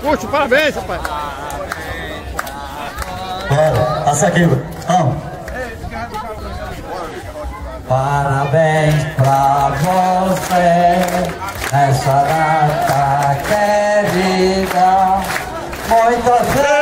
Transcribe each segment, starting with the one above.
Curte, parabéns, rapaz. Bora, passa aqui. Vamos. Parabéns pra você nessa data querida. Muita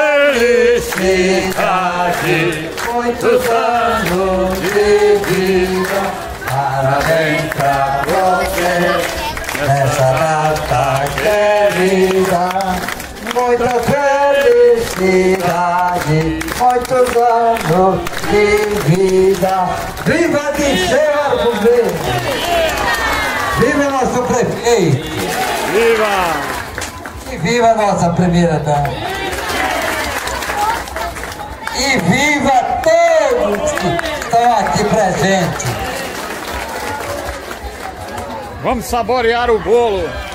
felicidade, muitos anos de vida. Parabéns pra você nessa data querida. Muita felicidade, muitos anos de vida. Viva Dirceu Gomes! Viva nosso prefeito! Viva! E viva a nossa primeira dama! E viva todos que estão aqui presentes! Vamos saborear o bolo.